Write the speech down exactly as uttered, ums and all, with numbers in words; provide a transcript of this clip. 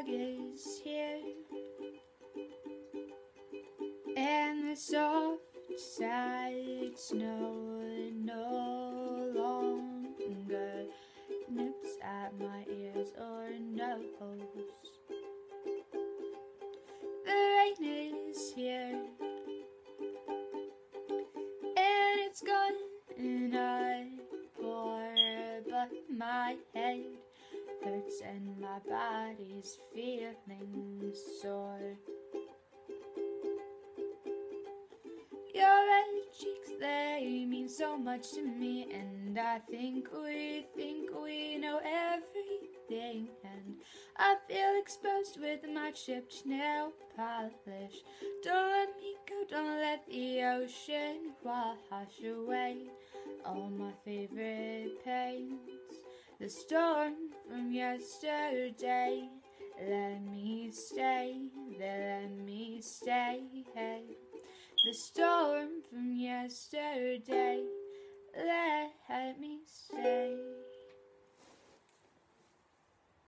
fog is here, and the soft side snow no longer nips at my ears or nose. The rain is here, and it's gonna pour, but my head hurts and my body's feeling sore. Your red cheeks, they mean so much to me, and I think we think we know everything, and I feel exposed with my chipped nail polish. Don't let me go, don't let the ocean wash away all my favorite paints. The storm from yesterday, let me stay there, let me stay. The storm from yesterday.